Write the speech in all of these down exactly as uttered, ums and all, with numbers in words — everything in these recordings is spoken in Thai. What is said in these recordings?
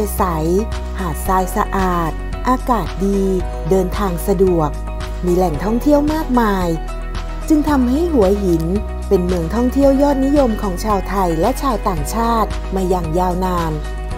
ใสหาดทรายสะอาดอากาศดีเดินทางสะดวกมีแหล่งท่องเที่ยวมากมายจึงทำให้หัวหินเป็นเมืองท่องเที่ยวยอดนิยมของชาวไทยและชาวต่างชาติมาอย่างยาวนาน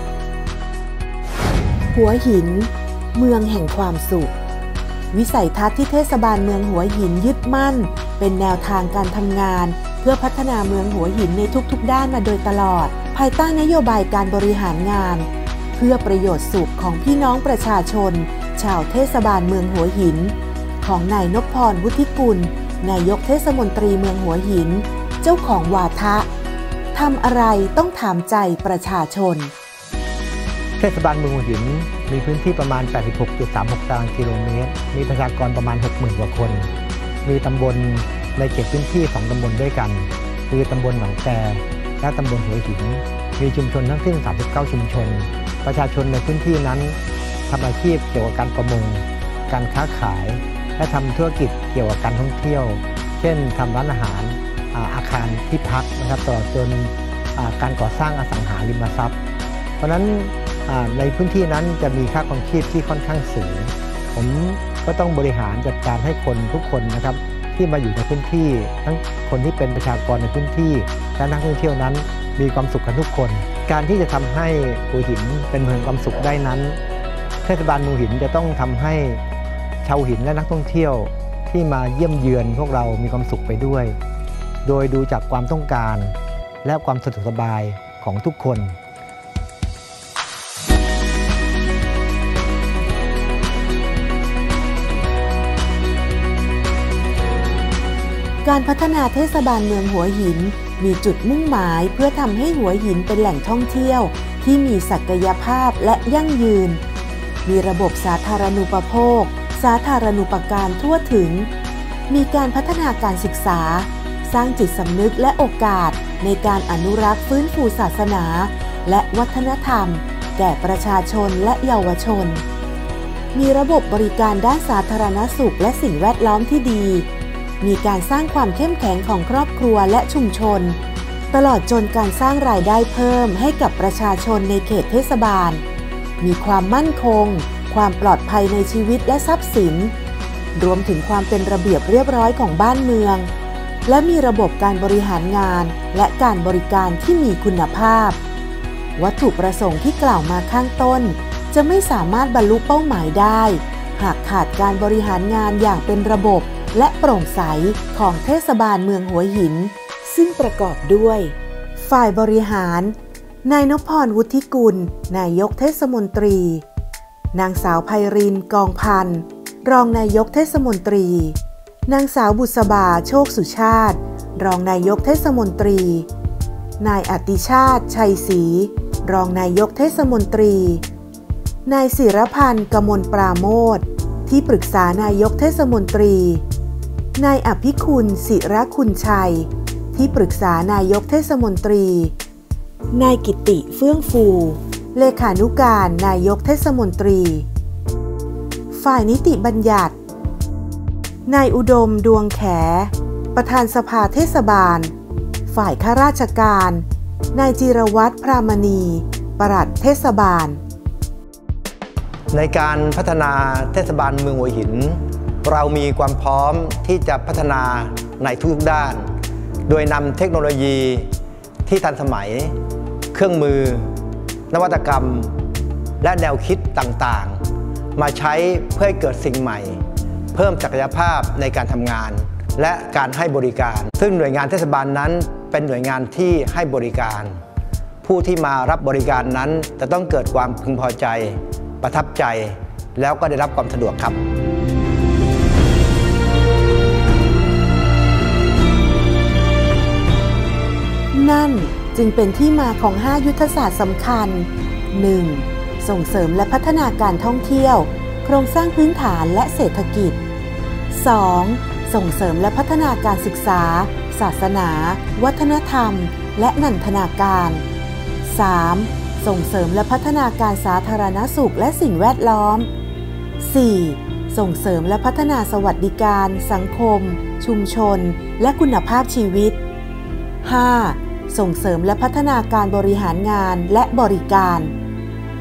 หัวหินเมืองแห่งความสุขวิสัยทัศน์ที่เทศบาลเมืองหัวหินยึดมั่นเป็นแนวทางการทำงานเพื่อพัฒนาเมืองหัวหินในทุกๆด้านมาโดยตลอดภายใต้นโยบายการบริหารงานเพื่อประโยชน์สุขของพี่น้องประชาชนชาวเทศบาลเมืองหัวหินของนายนพพร วุฒิกุลนายกเทศมนตรีเมืองหัวหินเจ้าของวาทะทำอะไรต้องถามใจประชาชนเทศบาลเมืองหัวหินมีพื้นที่ประมาณ แปดสิบหกจุดสามหก ตารางกิโลเมตรมีประชากรประมาณ หกหมื่น กว่าคนมีตำบลในเขตพื้นที่สองตำบลด้วยกันคือตำบลหนองแตและตำบลหัวหินมีชุมชนทั้งสิ้นสามสิบเก้าชุมชนประชาชนในพื้นที่นั้นทำอาชีพเกี่ยวกับการประมงการค้าขายและทำธุรกิจเกี่ยวกับการท่องเที่ยวเช่นทำร้านอาหารอาคารที่พักนะครับตลอดจนการก่อสร้างอสังหาริมทรัพย์เพราะฉะนั้นในพื้นที่นั้นจะมีค่าครองชีพที่ค่อนข้างสูงผมก็ต้องบริหารจัดการให้คนทุกคนนะครับที่มาอยู่ในพื้นที่ทั้งคนที่เป็นประชากรในพื้นที่และนักท่องเที่ยวนั้นมีความสุขกันทุกคนการที่จะทำให้หัวหินเป็นเมืองความสุขได้นั้นเทศบาลหัวหินจะต้องทำให้ชาวหินและนักท่องเที่ยวที่มาเยี่ยมเยือนพวกเรามีความสุขไปด้วยโดยดูจากความต้องการและความสะดวกสบายของทุกคนการพัฒนาเทศบาลเมืองหัวหินมีจุดมุ่งหมายเพื่อทำให้หัวหินเป็นแหล่งท่องเที่ยวที่มีศักยภาพและยั่งยืนมีระบบสาธารณูปโภคสาธารณูปการทั่วถึงมีการพัฒนาการศึกษาสร้างจิตสำนึกและโอกาสในการอนุรักษ์ฟื้นฟูศาสนาและวัฒนธรรมแก่ประชาชนและเยาวชนมีระบบบริการด้านสาธารณสุขและสิ่งแวดล้อมที่ดีมีการสร้างความเข้มแข็งของครอบครัวและชุมชนตลอดจนการสร้างรายได้เพิ่มให้กับประชาชนในเขตเทศบาลมีความมั่นคงความปลอดภัยในชีวิตและทรัพย์สินรวมถึงความเป็นระเบียบเรียบร้อยของบ้านเมืองและมีระบบการบริหารงานและการบริการที่มีคุณภาพวัตถุประสงค์ที่กล่าวมาข้างต้นจะไม่สามารถบรรลุเป้าหมายได้หากขาดการบริหารงานอย่างเป็นระบบและโปร่งใสของเทศบาลเมืองหัวหินซึ่งประกอบด้วยฝ่ายบริหารนายนพพร วุฒิกุลนายกเทศมนตรีนางสาวไพริน กองพันธ์รองนายกเทศมนตรีนางสาวบุษบา โชคสุชาติรองนายกเทศมนตรีนายอติชาติ ชัยศรีรองนายกเทศมนตรีนายศิรพันธ์ กมลปราโมทย์ที่ปรึกษานายกเทศมนตรีนายอภิคุณ ศิรคุณชัยที่ปรึกษานายกเทศมนตรีนายกิตติ เฟื่องฟูเลขานุการนายกเทศมนตรีฝ่ายนิติบัญญัตินายอุดม ดวงแขประธานสภาเทศบาลฝ่ายข้าราชการนายจิรวัตร พรามณีปลัดเทศบาลในการพัฒนาเทศบาลเมืองหัวหินเรามีความพร้อมที่จะพัฒนาในทุกด้านโดยนำเทคโนโลยีที่ทันสมัยเครื่องมือนวัตกรรมและแนวคิดต่างๆมาใช้เพื่อให้เกิดสิ่งใหม่เพิ่มศักยภาพในการทำงานและการให้บริการซึ่งหน่วยงานเทศบาลนั้นเป็นหน่วยงานที่ให้บริการผู้ที่มารับบริการนั้นจะต้องเกิดความพึงพอใจประทับใจแล้วก็ได้รับความสะดวกครับนั่นจึงเป็นที่มาของห้ายุทธศาสตร์สำคัญ หนึ่ง ส่งเสริมและพัฒนาการท่องเที่ยวโครงสร้างพื้นฐานและเศรษฐกิจ สอง ส่งเสริมและพัฒนาการศึกษาศาสนาวัฒนธรรมและนันทนาการ สาม ส่งเสริมและพัฒนาการสาธารณสุขและสิ่งแวดล้อม สี่ ส่งเสริมและพัฒนาสวัสดิการสังคมชุมชนและคุณภาพชีวิต ห้า ส่งเสริมและพัฒนาการบริหารงานและบริการ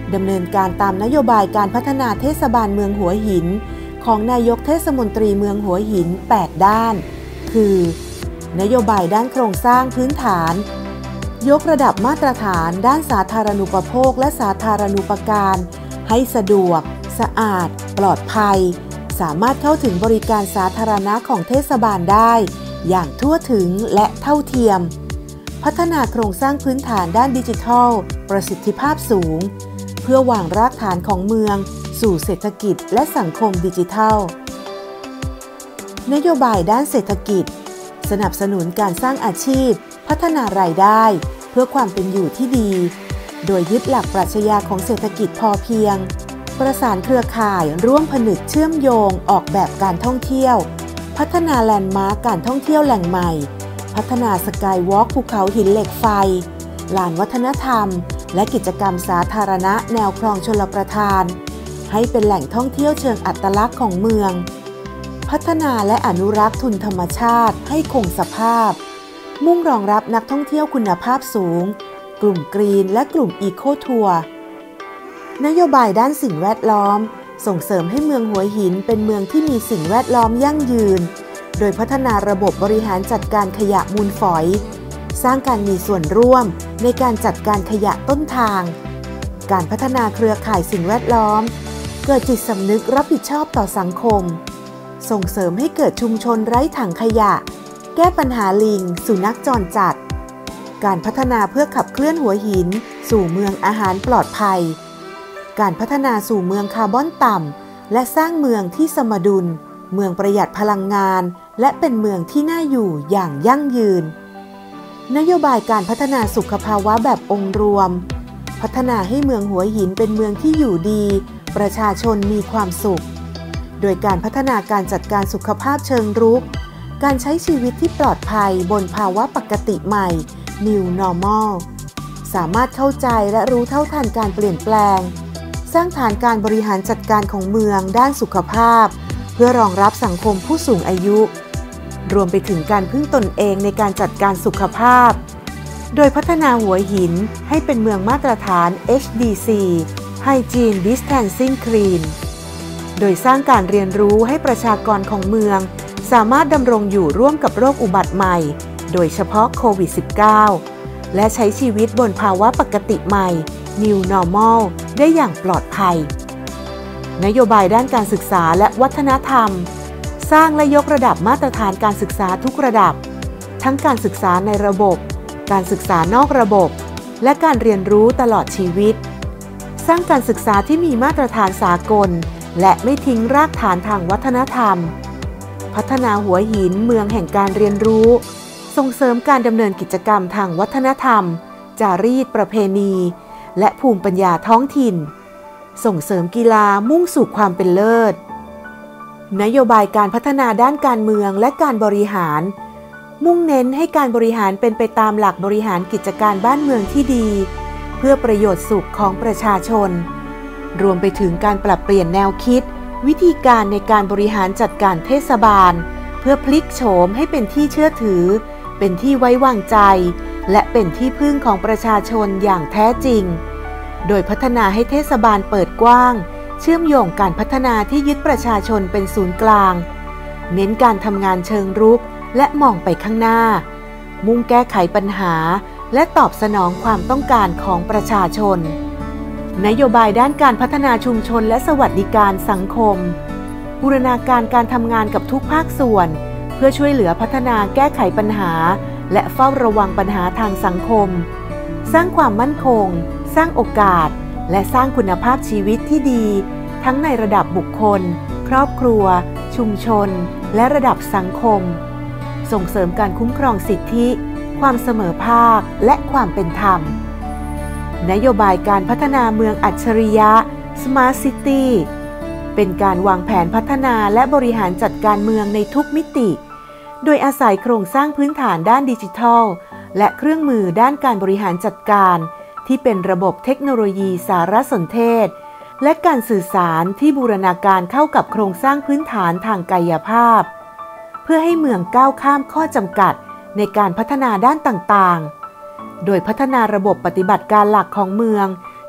ดำเนินการตามนโยบายการพัฒนาเทศบาลเมืองหัวหินของนายกเทศมนตรีเมืองหัวหินแปดด้านคือนโยบายด้านโครงสร้างพื้นฐานยกระดับมาตรฐานด้านสาธารณูปโภคและสาธารณูปการให้สะดวกสะอาดปลอดภัยสามารถเข้าถึงบริการสาธารณะของเทศบาลได้อย่างทั่วถึงและเท่าเทียมพัฒนาโครงสร้างพื้นฐานด้านดิจิทัลประสิทธิภาพสูงเพื่อวางรากฐานของเมืองสู่เศรษฐกิจและสังคมดิจิทัลนโยบายด้านเศรษฐกิจสนับสนุนการสร้างอาชีพพัฒนารายได้เพื่อความเป็นอยู่ที่ดีโดยยึดหลักปรัชญาของเศรษฐกิจพอเพียงประสานเครือข่ายร่วมผนึกเชื่อมโยงออกแบบการท่องเที่ยวพัฒนาแลนด์มาร์คการท่องเที่ยวแหล่งใหม่พัฒนาสกายวอล์กภูเขาหินเหล็กไฟลานวัฒนธรรมและกิจกรรมสาธารณะแนวคลองชลประทานให้เป็นแหล่งท่องเที่ยวเชิงอัตลักษณ์ของเมืองพัฒนาและอนุรักษ์ทุนธรรมชาติให้คงสภาพมุ่งรองรับนักท่องเที่ยวคุณภาพสูงกลุ่มกรีนและกลุ่มอีโคทัวร์นโยบายด้านสิ่งแวดล้อมส่งเสริมให้เมืองหัวหินเป็นเมืองที่มีสิ่งแวดล้อมยั่งยืนโดยพัฒนาระบบบริหารจัดการขยะมูลฝอยสร้างการมีส่วนร่วมในการจัดการขยะต้นทางการพัฒนาเครือข่ายสิ่งแวดล้อมเกิดจิตสำนึกรับผิดชอบต่อสังคมส่งเสริมให้เกิดชุมชนไร้ถังขยะแก้ปัญหาลิงสุนัขจรจัดการพัฒนาเพื่อขับเคลื่อนหัวหินสู่เมืองอาหารปลอดภัยการพัฒนาสู่เมืองคาร์บอนต่ำและสร้างเมืองที่สมดุลเมืองประหยัดพลังงานและเป็นเมืองที่น่าอยู่อย่างยั่งยืนนโยบายการพัฒนาสุขภาวะแบบองค์รวมพัฒนาให้เมืองหัวหินเป็นเมืองที่อยู่ดีประชาชนมีความสุขโดยการพัฒนาการจัดการสุขภาพเชิงรุกการใช้ชีวิตที่ปลอดภัยบนภาวะปกติใหม่ New Normal สามารถเข้าใจและรู้เท่าทันการเปลี่ยนแปลงสร้างฐานการบริหารจัดการของเมืองด้านสุขภาพเพื่อรองรับสังคมผู้สูงอายุรวมไปถึงการพึ่งตนเองในการจัดการสุขภาพโดยพัฒนาหัวหินให้เป็นเมืองมาตรฐาน เอช ดี ซี Hygiene Distancing Clean โดยสร้างการเรียนรู้ให้ประชากรของเมืองสามารถดำรงอยู่ร่วมกับโรคอุบัติใหม่โดยเฉพาะโควิด สิบเก้า และใช้ชีวิตบนภาวะปกติใหม่ New Normal ได้อย่างปลอดภัยนโยบายด้านการศึกษาและวัฒนธรรมสร้างและยกระดับมาตรฐานการศึกษาทุกระดับทั้งการศึกษาในระบบการศึกษานอกระบบและการเรียนรู้ตลอดชีวิตสร้างการศึกษาที่มีมาตรฐานสากลและไม่ทิ้งรากฐานทางวัฒนธรรมพัฒนาหัวหินเมืองแห่งการเรียนรู้ส่งเสริมการดำเนินกิจกรรมทางวัฒนธรรมจารีตประเพณีและภูมิปัญญาท้องถิ่นส่งเสริมกีฬามุ่งสู่ความเป็นเลิศนโยบายการพัฒนาด้านการเมืองและการบริหารมุ่งเน้นให้การบริหารเป็นไปตามหลักบริหารกิจการบ้านเมืองที่ดีเพื่อประโยชน์สุขของประชาชนรวมไปถึงการปรับเปลี่ยนแนวคิดวิธีการในการบริหารจัดการเทศบาลเพื่อพลิกโฉมให้เป็นที่เชื่อถือเป็นที่ไว้วางใจและเป็นที่พึ่งของประชาชนอย่างแท้จริงโดยพัฒนาให้เทศบาลเปิดกว้างเชื่อมโยงการพัฒนาที่ยึดประชาชนเป็นศูนย์กลางเน้นการทำงานเชิงรุกและมองไปข้างหน้ามุ่งแก้ไขปัญหาและตอบสนองความต้องการของประชาชนนโยบายด้านการพัฒนาชุมชนและสวัสดิการสังคมบูรณาการการทำงานกับทุกภาคส่วนเพื่อช่วยเหลือพัฒนาแก้ไขปัญหาและเฝ้าระวังปัญหาทางสังคมสร้างความมั่นคงสร้างโอกาสและสร้างคุณภาพชีวิตที่ดีทั้งในระดับบุคคลครอบครัวชุมชนและระดับสังคมส่งเสริมการคุ้มครองสิทธิความเสมอภาคและความเป็นธรรมนโยบายการพัฒนาเมืองอัจฉริยะ Smart City เป็นการวางแผนพัฒนาและบริหารจัดการเมืองในทุกมิติโดยอาศัยโครงสร้างพื้นฐานด้านดิจิทัลและเครื่องมือด้านการบริหารจัดการที่เป็นระบบเทคโนโลยีสารสนเทศและการสื่อสารที่บูรณาการเข้ากับโครงสร้างพื้นฐานทางกายภาพเพื่อให้เมืองก้าวข้ามข้อจำกัดในการพัฒนาด้านต่างๆโดยพัฒนาระบบปฏิบัติการหลักของเมือง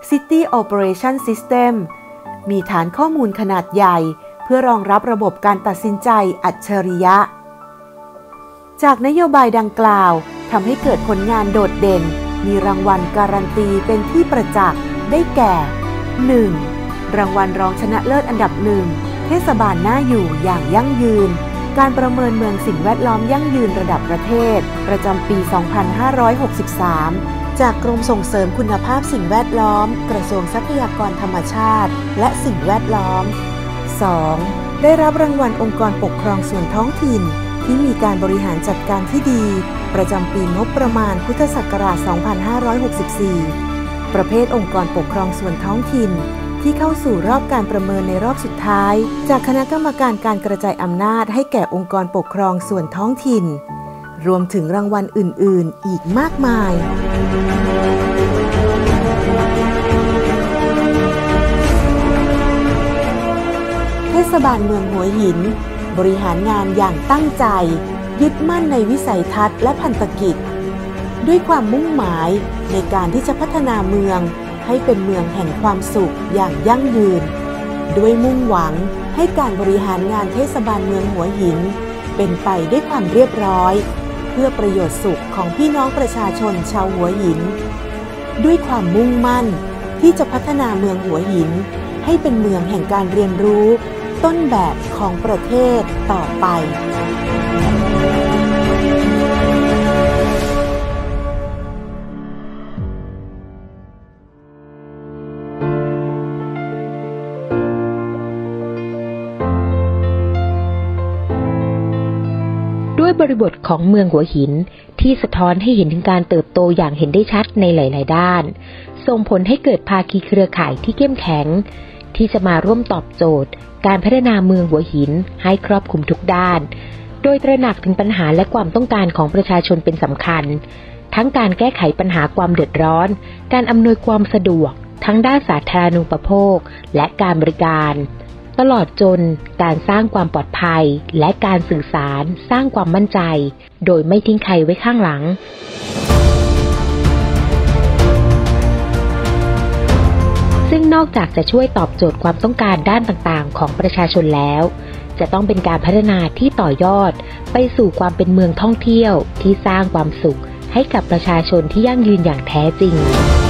City Operation System มีฐานข้อมูลขนาดใหญ่เพื่อรองรับระบบการตัดสินใจอัจฉริยะจากนโยบายดังกล่าวทำให้เกิดผลงานโดดเด่นมีรางวัลการันตีเป็นที่ประจักษ์ได้แก่ หนึ่ง. รางวัลรองชนะเลิศอันดับหนึ่งเทศบาลน่าอยู่อย่างยั่งยืนการประเมินเมืองสิ่งแวดล้อมยั่งยืนระดับประเทศประจำปี สองพันห้าร้อยหกสิบสาม จากกรมส่งเสริมคุณภาพสิ่งแวดล้อมกระทรวงทรัพยากรธรรมชาติและสิ่งแวดล้อม สอง. ได้รับรางวัลองค์กรปกครองส่วนท้องถิ่นที่มีการบริหารจัดการที่ดีประจำปีงบประมาณพุทธศักราช สองพันห้าร้อยหกสิบสี่ ประเภทองค์กรปกครองส่วนท้องถิ่นที่เข้าสู่รอบการประเมินในรอบสุดท้ายจากคณะกรรมการการกระจายอำนาจให้แก่องค์กรปกครองส่วนท้องถิ่นรวมถึงรางวัลอื่นๆอีกมากมายเทศบาลเมืองหัวหินบริหารงานอย่างตั้งใจยึดมั่นในวิสัยทัศน์และพันธกิจด้วยความมุ่งหมายในการที่จะพัฒนาเมืองให้เป็นเมืองแห่งความสุขอย่างยั่งยืนด้วยมุ่งหวังให้การบริหารงานเทศบาลเมืองหัวหินเป็นไปด้วยความเรียบร้อยเพื่อประโยชน์สุขของพี่น้องประชาชนชาวหัวหินด้วยความมุ่งมั่นที่จะพัฒนาเมืองหัวหินให้เป็นเมืองแห่งการเรียนรู้ต้นแบบของประเทศต่อไปด้วยบริบทของเมืองหัวหินที่สะท้อนให้เห็นถึงการเติบโตอย่างเห็นได้ชัดในหลายๆด้านส่งผลให้เกิดภาคีเครือข่ายที่เข้มแข็งที่จะมาร่วมตอบโจทย์การพัฒนาเมืองหัวหินให้ครอบคลุมทุกด้านโดยตระหนักถึงปัญหาและความต้องการของประชาชนเป็นสำคัญทั้งการแก้ไขปัญหาความเดือดร้อนการอำนวยความสะดวกทั้งด้านสาธารณูปโภคและการบริการตลอดจนการสร้างความปลอดภัยและการสื่อสารสร้างความมั่นใจโดยไม่ทิ้งใครไว้ข้างหลังซึ่งนอกจากจะช่วยตอบโจทย์ความต้องการด้านต่างๆของประชาชนแล้วจะต้องเป็นการพัฒนาที่ต่อยอดไปสู่ความเป็นเมืองท่องเที่ยวที่สร้างความสุขให้กับประชาชนที่ยั่งยืนอย่างแท้จริง